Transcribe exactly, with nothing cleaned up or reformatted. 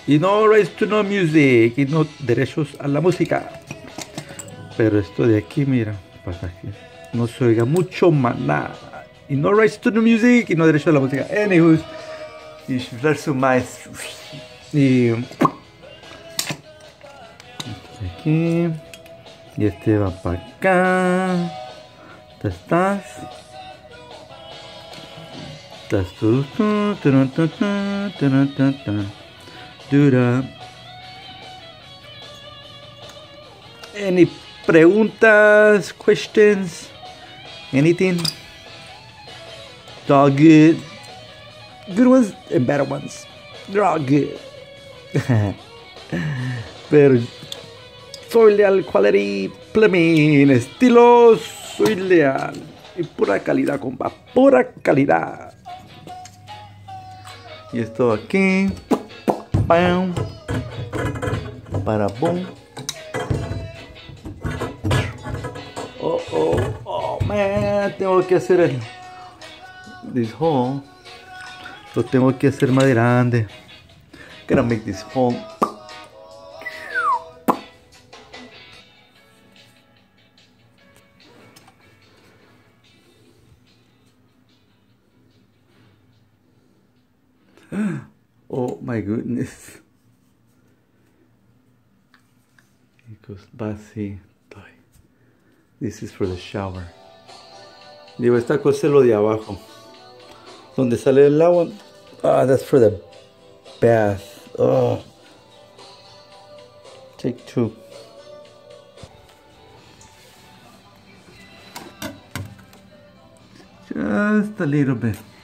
Y no rights to no music, y no derechos a la música. Pero esto de aquí, mira, para que no se oiga mucho maná. Y no rights to no music, y no derechos a la música. Anywho, y chiflar su maestro. Y aquí. Y este va para acá. ¿Te estás? ¿Estás tú? Dura. Any preguntas, questions, anything? It's all good. Good ones and better ones. They're all good. Pero soy leal quality plumbing, estilo soy leal y pura calidad, compa, pura calidad. Y esto aquí, pam, para boom. Oh, oh, oh, man, tengo que hacer el this hole. Lo tengo que hacer más grande. Gonna make this hole. Oh my goodness. Because así. This is for the shower. Digo, esta cosa es lo de abajo. Donde sale el agua. Ah, that's for the bath. Oh. Take two. Just a little bit.